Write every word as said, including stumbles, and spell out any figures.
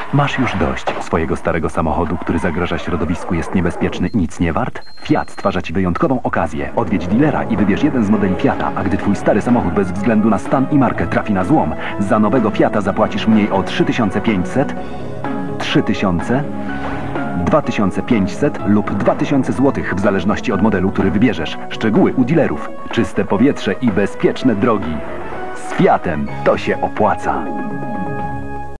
Masz już dość swojego starego samochodu, który zagraża środowisku, jest niebezpieczny i nic nie wart? Fiat stwarza Ci wyjątkową okazję. Odwiedź dealera i wybierz jeden z modeli Fiata, a gdy Twój stary samochód bez względu na stan i markę trafi na złom, za nowego Fiata zapłacisz mniej o trzy tysiące pięćset, trzy tysiące, dwa tysiące pięćset lub dwa tysiące złotych w zależności od modelu, który wybierzesz. Szczegóły u dealerów. Czyste powietrze i bezpieczne drogi. Z Fiatem to się opłaca.